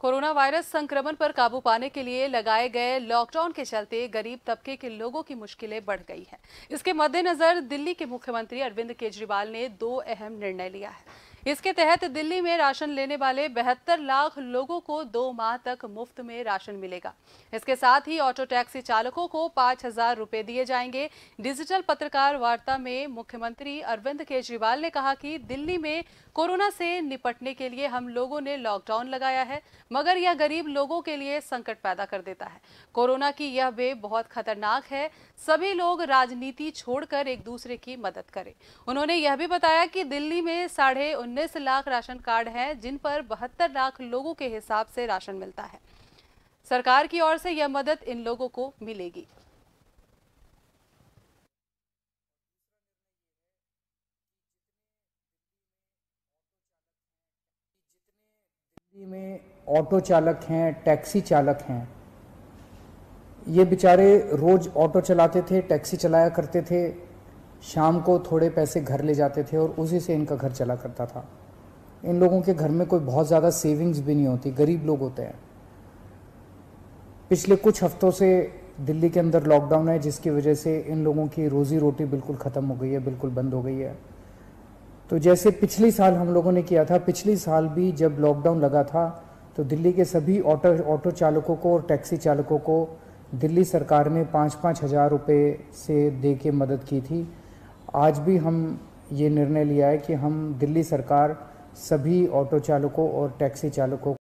Corona virus संक्रमण पर काबू पाने के लिए लगाए गए लॉकडाउन के चलते गरीब तबके के लोगों की मुश्किलें बढ़ गई हैं। इसके मद्देनजर दिल्ली के मुख्यमंत्री अरविंद केजरीवाल ने 2 अहम निर्णय लिया है। इसके तहत दिल्ली में राशन लेने वाले 72 लाख लोगों को 2 माह तक मुफ्त में राशन मिलेगा। इसके साथ ही ऑटो टैक्सी चालकों को 5,000 रुपए दिए जाएंगे। डिजिटल पत्रकार वार्ता में मुख्यमंत्री अरविंद केजरीवाल ने कहा कि दिल्ली में कोरोना से निपटने के लिए हम लोगों ने लॉकडाउन लगाया है, मगर यह गरीब लोगों के लिए संकट पैदा कर देता है। कोरोना की यह वेव बहुत खतरनाक है। सभी लोग राजनीति छोड़कर एक दूसरे की मदद करें। उन्होंने यह भी बताया कि दिल्ली में 19.5 लाख राशन कार्ड हैं, जिन पर 72 लाख लोगों के हिसाब से राशन मिलता है। सरकार की ओर से यह मदद इन लोगों को मिलेगी। दिल्ली में ऑटो चालक हैं, टैक्सी चालक हैं, ये बेचारे रोज ऑटो चलाते थे, टैक्सी चलाया करते थे, शाम को थोड़े पैसे घर ले जाते थे और उसी से इनका घर चला करता था। इन लोगों के घर में कोई बहुत ज़्यादा सेविंग्स भी नहीं होती, गरीब लोग होते हैं। पिछले कुछ हफ्तों से दिल्ली के अंदर लॉकडाउन है, जिसकी वजह से इन लोगों की रोजी रोटी बिल्कुल ख़त्म हो गई है, बिल्कुल बंद हो गई है। तो जैसे पिछली साल हम लोगों ने किया था, पिछली साल भी जब लॉकडाउन लगा था तो दिल्ली के सभी ऑटो चालकों को और टैक्सी चालकों को दिल्ली सरकार ने 5-5 हज़ार रुपये से दे के मदद की थी। आज भी हम ये निर्णय लिया है कि हम दिल्ली सरकार सभी ऑटो चालकों और टैक्सी चालकों